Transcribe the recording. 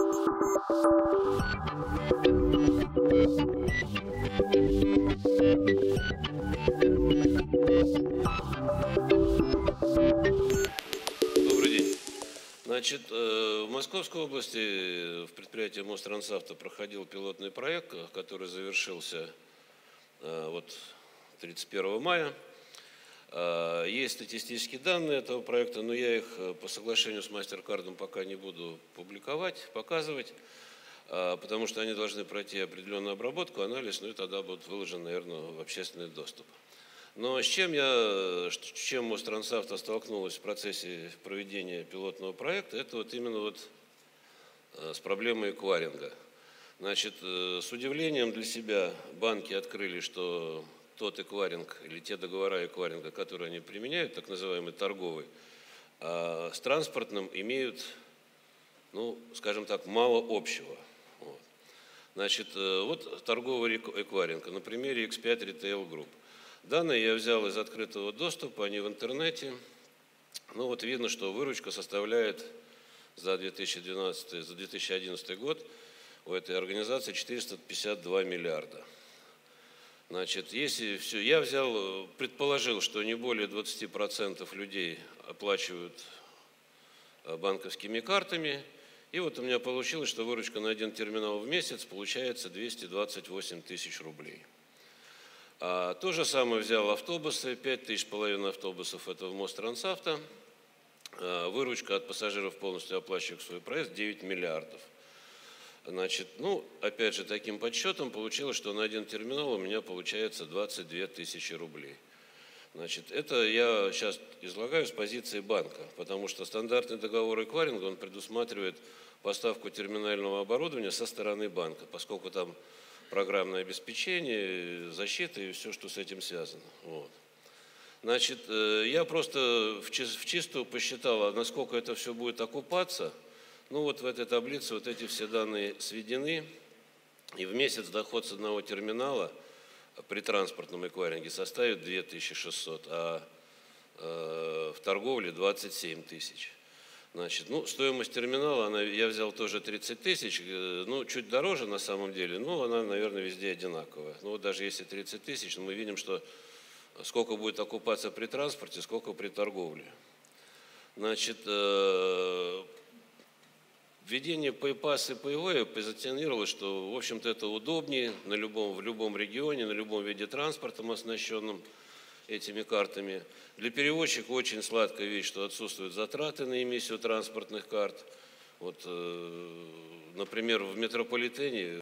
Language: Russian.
Добрый день. Значит, в Московской области в предприятии Мострансавто проходил пилотный проект, который завершился вот 31 мая. Есть статистические данные этого проекта, но я их по соглашению с MasterCard пока не буду публиковать, показывать, потому что они должны пройти определенную обработку, анализ, ну и тогда будут выложены, наверное, в общественный доступ. Но с чем Мострансавто столкнулась в процессе проведения пилотного проекта, это вот именно вот с проблемой эквайринга. Значит, с удивлением для себя банки открыли, что тот эквайринг или те договора эквайринга, которые они применяют, так называемый торговый, с транспортным имеют, ну, скажем так, мало общего. Вот. Значит, вот торговый эквайринг на примере X5 Retail Group. Данные я взял из открытого доступа, они в интернете. Ну вот видно, что выручка составляет за 2011 год у этой организации 452 миллиарда. Значит, если все, я предположил, что не более 20% людей оплачивают банковскими картами. И вот у меня получилось, что выручка на один терминал в месяц получается 228 тысяч рублей. То же самое взял автобусы, 5,5 автобусов, это в Мострансавто. Выручка от пассажиров, полностью оплачивающих свой проезд, 9 миллиардов. Значит, ну, опять же, таким подсчетом получилось, что на один терминал у меня получается 22 тысячи рублей. Значит, это я сейчас излагаю с позиции банка, потому что стандартный договор эквайринга, он предусматривает поставку терминального оборудования со стороны банка, поскольку там программное обеспечение, защита и все, что с этим связано. Вот. Значит, я просто в чистую посчитал, насколько это все будет окупаться. Ну вот в этой таблице вот эти все данные сведены. И в месяц доход с одного терминала при транспортном эквайринге составит 2600, а в торговле 27 тысяч. Значит, ну, стоимость терминала, я взял тоже 30 тысяч, ну, чуть дороже на самом деле, но она, наверное, везде одинаковая. Ну, вот даже если 30 тысяч, мы видим, что сколько будет окупаться при транспорте, сколько при торговле. Значит, введение PayPass и Payway позиционировалось, что, в общем-то, это удобнее в любом регионе, на любом виде транспорта, оснащенном этими картами. Для перевозчика очень сладкая вещь, что отсутствуют затраты на эмиссию транспортных карт. Вот, например, в метрополитене.